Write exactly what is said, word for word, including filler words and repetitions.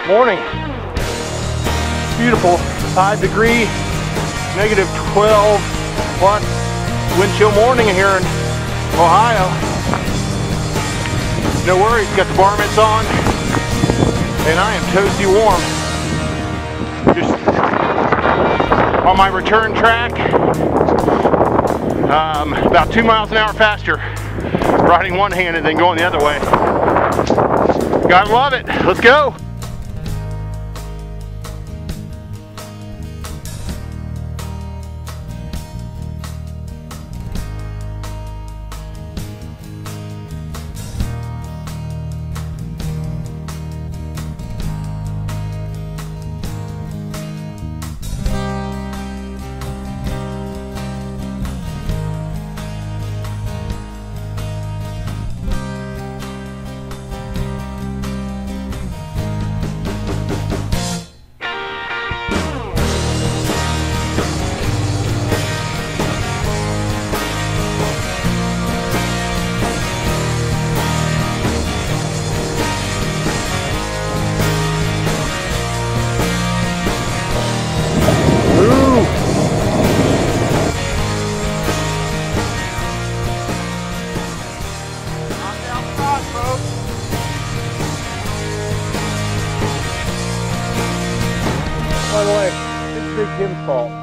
Morning. Beautiful five degree, negative twelve plus wind chill morning here in Ohio. No worries, got the bar mitts on and I am toasty warm. Just on my return track, um, about two miles an hour faster, riding one handed than going the other way. Gotta love it. Let's go. By the way, it's Big Jim's fault.